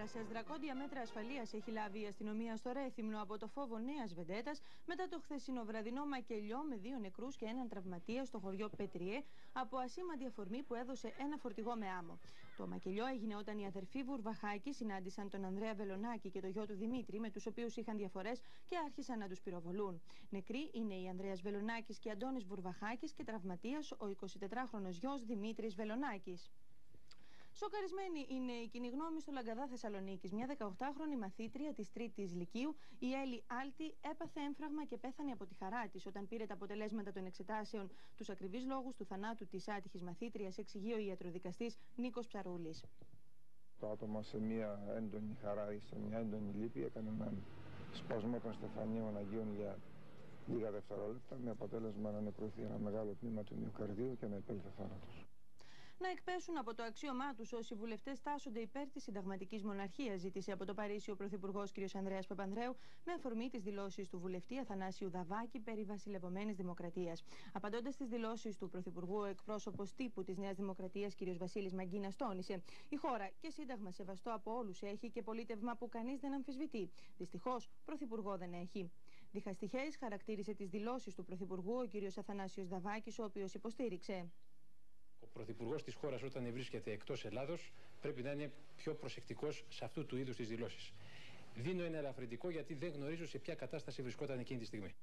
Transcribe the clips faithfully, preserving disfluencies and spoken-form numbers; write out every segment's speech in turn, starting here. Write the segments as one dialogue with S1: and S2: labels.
S1: Καλημέρα σας. Δρακόντια μέτρα ασφαλείας έχει λάβει η αστυνομία στο Ρέθυμνο από το φόβο νέας βεντέτας μετά το χθεσινό βραδινό μακελιό με δύο νεκρούς και έναν τραυματία στο χωριό Πετριέ από ασήμαντη αφορμή που έδωσε ένα φορτηγό με άμμο. Το μακελιό έγινε όταν οι αδερφοί Βουρβαχάκη συνάντησαν τον Ανδρέα Βελονάκη και το γιο του Δημήτρη, με τους οποίους είχαν διαφορές και άρχισαν να τους πυροβολούν. Νεκροί είναι οι Ανδρέας Βελονάκης και Αντώνης Βουρβαχάκης και τραυματίας ο εικοσιτετράχρονος γιος Δημήτρης Βελονάκης. Σοκαρισμένη είναι η κοινή γνώμη στο Λαγκαδά Θεσσαλονίκης. Μια δεκαοκτάχρονη μαθήτρια της τρίτης Λυκείου, η Έλλη Άλτη, έπαθε έμφραγμα και πέθανε από τη χαρά της όταν πήρε τα αποτελέσματα των εξετάσεων. Τους ακριβείς λόγους του θανάτου της άτυχης μαθήτριας εξηγεί ο ιατροδικαστής Νίκος Ψαρούλης.
S2: Το άτομο σε μια έντονη χαρά ή σε μια έντονη λύπη έκανε έναν σπασμό των στεφανίων Αγίων για λίγα δευτερόλεπτα, με αποτέλεσμα να νεκρωθεί ένα μεγάλο τμήμα του μυοκαρδίου και να επέλθει θάνατος.
S1: Να εκπέσουν από το αξίωμά τους όσοι βουλευτές τάσσονται υπέρ της συνταγματικής μοναρχίας, ζήτησε από το Παρίσι ο Πρωθυπουργός κ. Ανδρέας Παπανδρέου με αφορμή τις δηλώσεις του βουλευτή Αθανάσιου Δαβάκη περί βασιλευωμένης δημοκρατίας. Απαντώντας στις δηλώσεις του Πρωθυπουργού, ο εκπρόσωπος τύπου της Νέας Δημοκρατίας κ. Βασίλης Μαγκίνας τόνισε: «Η χώρα και σύνταγμα σεβαστό από όλους έχει και πολίτευμα που κανείς δεν αμφισβητεί. Δυστυχώς, Πρωθυπουργό δεν έχει». Διχαστυχές χαρακτήρισε τις δηλώσεις του Πρωθυπουργού ο κ. Αθανάσιος Δαβάκης, ο οποίος υποστήριξε:
S3: «Ο Πρωθυπουργός της χώρας, όταν βρίσκεται εκτός Ελλάδος, πρέπει να είναι πιο προσεκτικός σε αυτού του είδους τις δηλώσεις. Δίνω ένα ελαφρυντικό γιατί δεν γνωρίζω σε ποια κατάσταση βρισκόταν εκείνη τη στιγμή».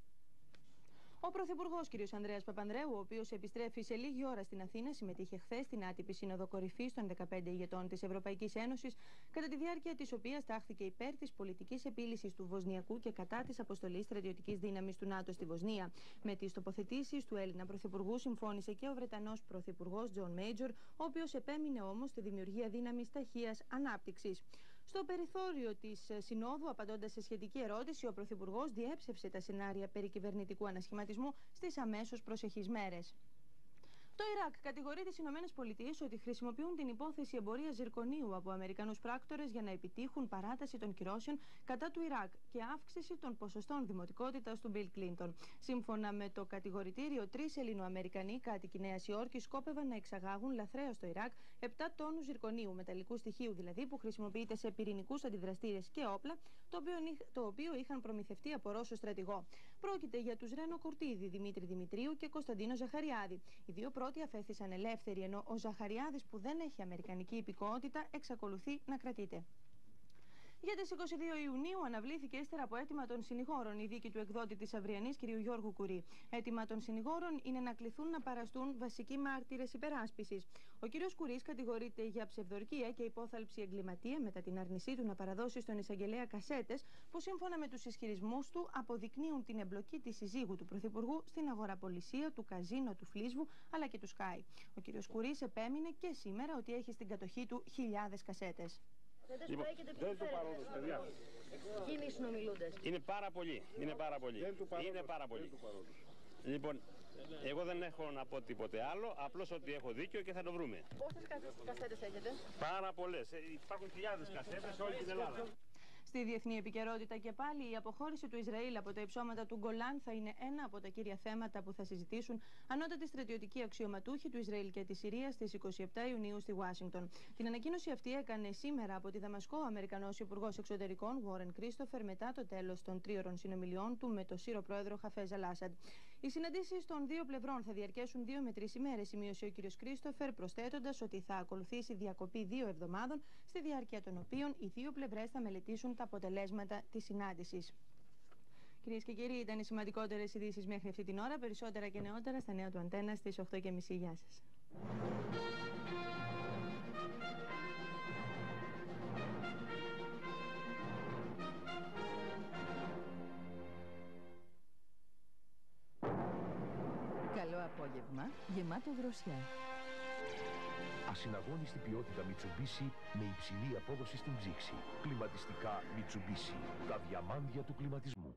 S1: Ο Πρωθυπουργός κ. Ανδρέας Παπανδρέου, ο οποίος επιστρέφει σε λίγη ώρα στην Αθήνα, συμμετείχε χθες στην άτυπη Σύνοδο Κορυφής των δεκαπέντε ηγετών της Ευρωπαϊκής Ένωσης, κατά τη διάρκεια της οποίας τάχθηκε υπέρ της πολιτικής επίλυσης του Βοσνιακού και κατά της αποστολής στρατιωτικής δύναμης του ΝΑΤΟ στη Βοσνία. Με τις τοποθετήσεις του Έλληνα Πρωθυπουργού συμφώνησε και ο Βρετανός Πρωθυπουργός Τζον Μέιτζορ, ο οποίος επέμεινε όμως στη δημιουργία δύναμης ταχείας ανάπτυξης. Στο περιθώριο της Συνόδου, απαντώντας σε σχετική ερώτηση, ο Πρωθυπουργός διέψευσε τα σενάρια περί κυβερνητικού ανασχηματισμού στις αμέσως προσεχείς μέρες. Το Ιράκ κατηγορεί τις Ηνωμένες Πολιτείες ότι χρησιμοποιούν την υπόθεση εμπορίας ζυρκονίου από Αμερικανούς πράκτορες για να επιτύχουν παράταση των κυρώσεων κατά του Ιράκ και αύξηση των ποσοστών δημοτικότητας του Μπιλ Κλίντον. Σύμφωνα με το κατηγορητήριο, τρεις Ελληνοαμερικανοί κάτοικοι Νέας Υόρκης σκόπευαν να εξαγάγουν λαθρέα στο Ιράκ επτά τόνους ζυρκονίου, μεταλλικού στοιχείου δηλαδή, που χρησιμοποιείται σε πυρηνικούς αντιδραστήρες και όπλα, το οποίο, το οποίο είχαν προμηθευτεί από Ρώσο στρατηγό. Πρόκειται για τους Ρένο Κουρτίδη, Δημήτρη Δημητρίου και Κωνσταντίνο Ζαχαριάδη. Οι δύο πρώτοι αφέθησαν ελεύθεροι, ενώ ο Ζαχαριάδης, που δεν έχει αμερικανική υπηκότητα, εξακολουθεί να κρατείται. Για τις είκοσι δύο Ιουνίου αναβλήθηκε ύστερα από αίτημα των συνηγόρων η δίκη του εκδότη της Αυριανής κ. Γιώργου Κουρί. Αίτημα των συνηγόρων είναι να κληθούν να παραστούν βασικοί μάρτυρες υπεράσπισης. Ο κ. Κουρής κατηγορείται για ψευδορκία και υπόθαλψη εγκληματία μετά την άρνησή του να παραδώσει στον εισαγγελέα κασέτες που, σύμφωνα με τους ισχυρισμούς του, αποδεικνύουν την εμπλοκή της συζύγου του Πρωθυπουργού στην αγοραπολισία του καζίνο του Φλίσβου αλλά και του Σκάι. Ο κ. Κουρής επέμεινε και σήμερα ότι έχει στην κατοχή του χιλιάδες κασέτες.
S4: Λοιπόν, δεν του παρόντος, παιδιά.
S5: Ποιοι είναι οι συνομιλούντες?
S4: Είναι πάρα πολλοί. Είναι πάρα πολλοί. Είναι πάρα πολλοί. Λοιπόν, εγώ δεν έχω να πω τίποτε άλλο, απλώς ότι έχω δίκιο και θα το βρούμε.
S5: Πόσες κασέτες έχετε?
S4: Πάρα πολλές. Υπάρχουν χιλιάδες κασέτες σε όλη την Ελλάδα.
S1: Στη διεθνή επικαιρότητα και πάλι, η αποχώρηση του Ισραήλ από τα υψώματα του Γκολάν θα είναι ένα από τα κύρια θέματα που θα συζητήσουν ανώτατοι στρατιωτικοί αξιωματούχοι του Ισραήλ και της Συρίας στις είκοσι επτά Ιουνίου στη Ουάσιγκτον. Την ανακοίνωση αυτή έκανε σήμερα από τη Δαμασκό ο Αμερικανός Υπουργός Εξωτερικών Βόρεν Κρίστοφερ μετά το τέλος των τρίωρων συνομιλιών του με τον Σύρο πρόεδρο Χαφέζ Αλ-Άσαντ. Οι συναντήσεις των δύο πλευρών θα διαρκέσουν δύο με τρεις ημέρες, σημείωσε ο κ. Κρίστοφερ, προσθέτοντας ότι θα ακολουθήσει διακοπή δύο εβδομάδων, στη διάρκεια των οποίων οι δύο πλευρές θα μελετήσουν τα αποτελέσματα της συνάντησης. Κυρίες και κύριοι, ήταν οι σημαντικότερες ειδήσεις μέχρι αυτή την ώρα. Περισσότερα και νεότερα στα νέα του Αντένα στις οκτώ και μισή. Γεια σας.
S6: Καλό απόγευμα, γεμάτο δροσιά.
S7: Ασυναγώνιστη ποιότητα Mitsubishi με υψηλή απόδοση στην ψήξη. Κλιματιστικά Mitsubishi. Τα διαμάντια του κλιματισμού.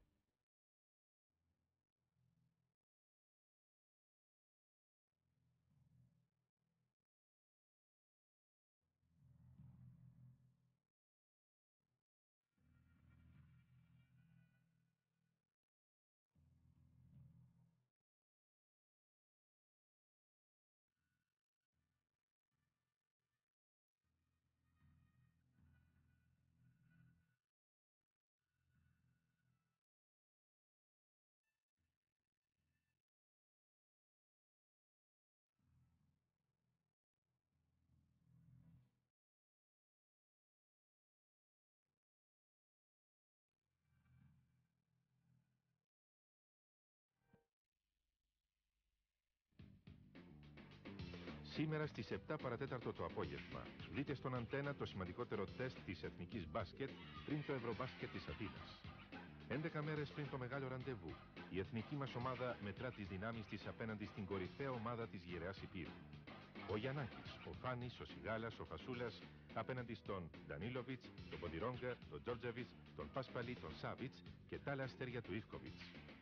S8: Σήμερα στις επτά παρατέταρτο το απόγευμα, δείτε στον Αντένα το σημαντικότερο τεστ της εθνικής μπάσκετ πριν το Ευρωμπάσκετ της Αθήνας. έντεκα μέρες πριν το μεγάλο ραντεβού, η εθνική μας ομάδα μετρά τις δυνάμεις της απέναντι στην κορυφαία ομάδα της Γεραιάς Υπήρου. Ο Γιαννάκης, ο Φάνης, ο Σιγάλας, ο Φασούλας απέναντι στον Ντανίλοβιτς, τον Ποντιρόγκα, τον Τζόρτζεβιτς, τον Πάσπαλη, τον Σάβιτς και τα άλλα αστέρια του Ιβκοβιτς.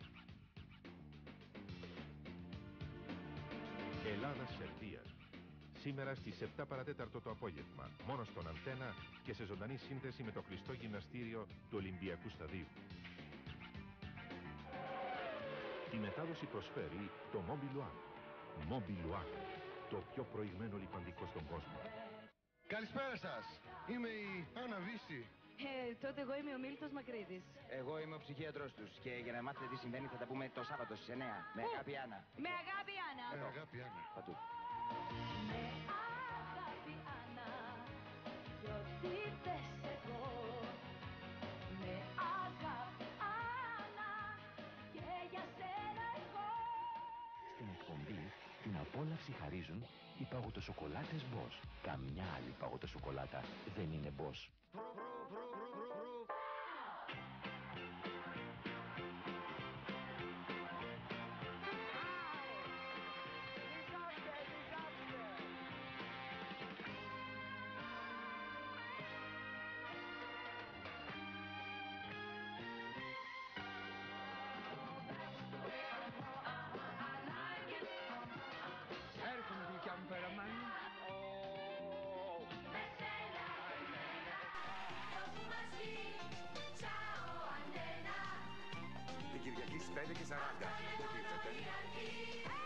S8: Ελλάδα-Σερβία. Σήμερα στις επτά παρατέταρτο το απόγευμα, μόνο στον Αντένα και σε ζωντανή σύνδεση με το κλειστό γυμναστήριο του Ολυμπιακού Σταδίου. Τη μετάδοση προσφέρει το Mobiluan. Mobiluan, το πιο προηγμένο λιπαντικό στον κόσμο.
S9: Καλησπέρα σας. Είμαι η Άννα Βύση.
S10: Ε, τότε εγώ είμαι ο Μίλτος Μακρύτης.
S11: Εγώ είμαι ο ψυχίατρος τους και για να μάθετε τι συμβαίνει θα τα πούμε το Σάββατο στις εννιά. Με αγάπη Άννα.
S10: Με αγάπη Άννα.
S9: Με αγάπη Άννα.
S11: Πατού.
S10: Με αγάπη Άννα, κι ό,τι θες εγώ. Με αγάπη Άννα, και για σένα εγώ.
S12: Στην εκπομπή την απόλαυση χαρίζουν οι παγωτοσοκολάτες Boss. Καμιά άλλη παγωτοσοκολάτα δεν είναι Boss.
S13: Την Κυριακή στις πέντε και σαράντα. Δεν